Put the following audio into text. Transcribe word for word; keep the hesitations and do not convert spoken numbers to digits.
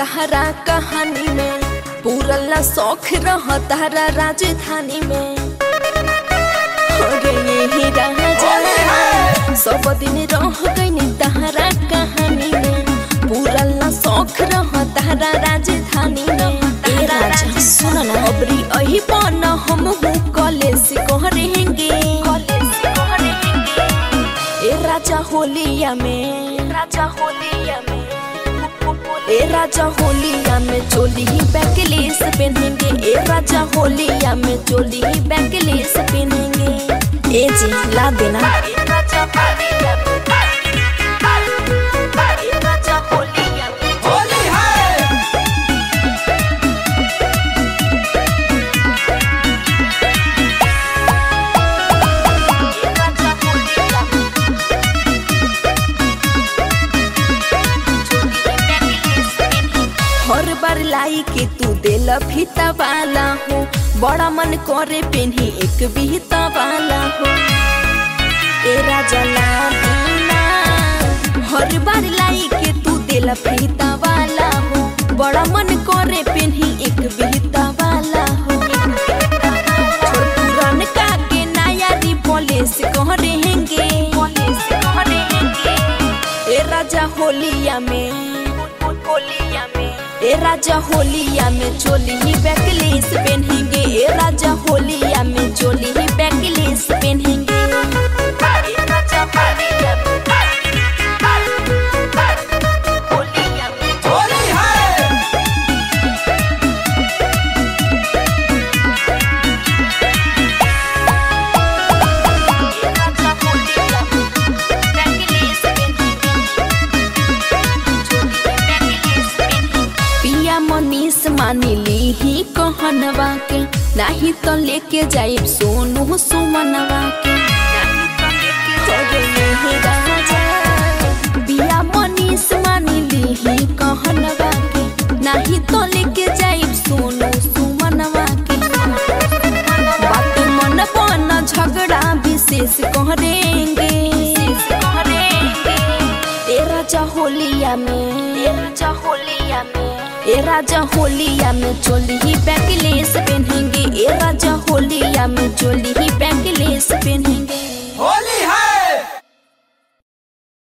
तहरा कहानी में, पूरला शौक रह तहरा राजधानी में। यही राजा सब दिन रह गई तहरा कहानी में, पूरला शौक रह तहरा राजधानी में। ए राजा सुन ना अबरी अही बन हम कॉलेज करेंगे, ए राजा होलिया में, राजा होलिया में, ए राजा होलिया में चोली बैकलेस पहनेंगे, ए राजा होलिया में चोली बैकलेस पहनेंगे। ए जी ला देना। ए राजा होलिया में, ए राजा होलिया में होली है। ए राजा होलिया में हर बार लाई के तू दिल फीता वाला हो, बड़ा मन करे पेन्ही एक बीता वाला हो। ए राजा लादीना हर बार लाई के तू दिल फीता वाला हो, बड़ा मन करे पेन्ही एक बीता वाला हो। छोड़ पुरान का के नया रिपोलेस करेंगे, ए राजा होलिया में, होलिया में, ए राजा होलिया में चोली बैकलेस पहनेंगे, ए राजा होलिया में चोली बैकलेस पहनेंगे। ए राजा होलिया में, होलिया में होली है। ए राजा होलिया में बैकलेस पहनेंगे, चोली बैकलेस पहनेंगे। पिया मनीष मानी ली ही कहनवा के, नहीं तो लेके जाए सोनू सुमनवा के। पिया मनीष मानी ली ही कहनवा के, नहीं तो लेके जाए सोनू सुमनवा के। बात मन बन झगड़ा विशेष करेंगे, ए राजा होलिया में, ए राजा होलिया में, ए राजा होलिया में चोली बैकलेस पहनेंगे, ए राजा होलिया में चोली बैकलेस पहनेंगे।